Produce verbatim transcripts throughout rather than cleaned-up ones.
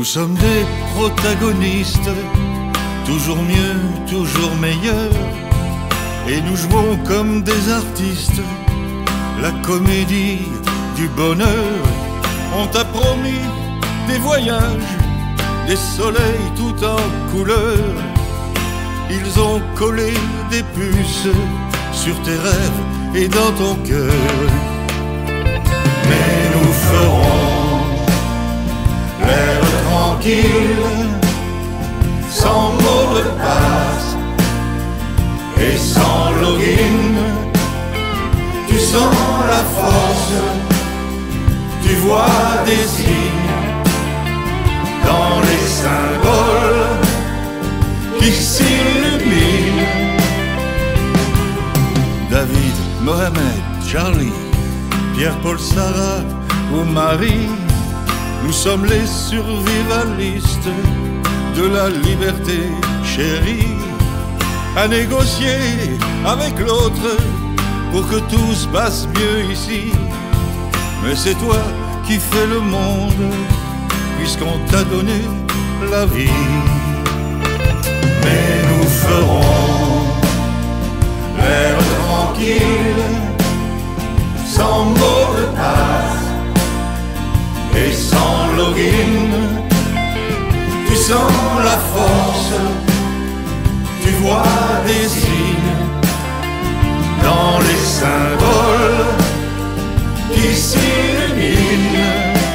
sommes des protagonistes, toujours mieux, toujours meilleurs, et nous jouons comme des artistes la comédie du bonheur. On t'a promis des voyages, des soleils tout en couleur. Ils ont collé des puces sur tes rêves et dans ton cœur. Mais nous ferons l'air tranquille, sans mot de passe et sans login. Tu sens la force, tu vois des signes dans les symboles qui s'illuminent. David, Mohamed, Charlie, Pierre-Paul, Sarah ou Marie, nous sommes les survivalistes de la liberté chérie, à négocier avec l'autre pour que tout se passe mieux ici. Mais c'est toi qui fais le monde, puisqu'on t'a donné la vie. Mais nous ferons l'air tranquille, sans mot de passe et sans login. Tu sens la force, tu vois des signes dans les symboles qui s'illuminent.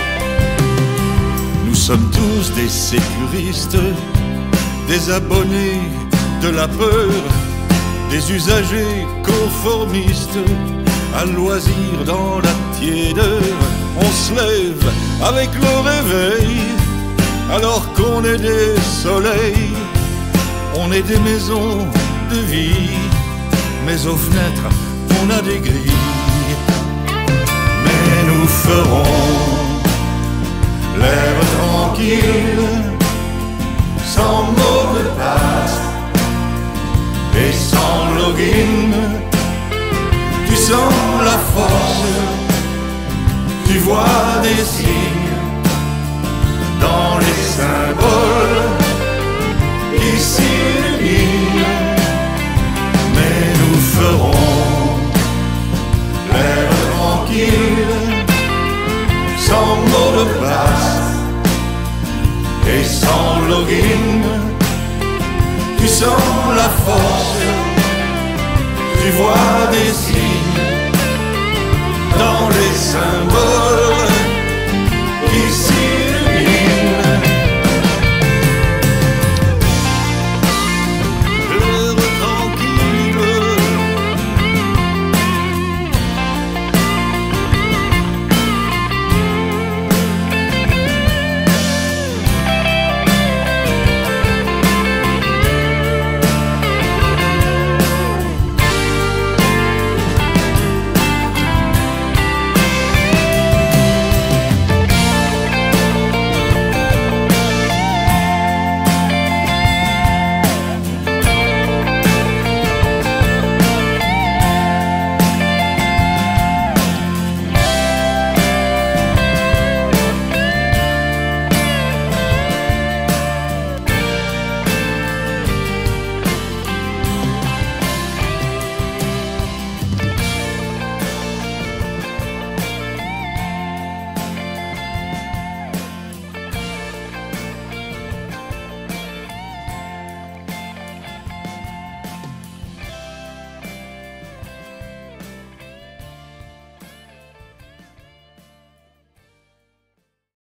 Nous sommes tous des sécuristes, des abonnés de la peur, des usagers conformistes, à loisir dans la tiédeur. On se lève avec le réveil, alors qu'on est des soleils. On est des maisons de vie, mais aux fenêtres on a des grilles. Mais nous ferons l'air tranquille, sans mot de passe et sans login. Tu sens la force, tu vois des signes dans les symboles qui s'illuminent. Mais nous ferons l'air tranquille, sans mot de passe et sans login. Tu sens la force, tu vois des signes dans les symboles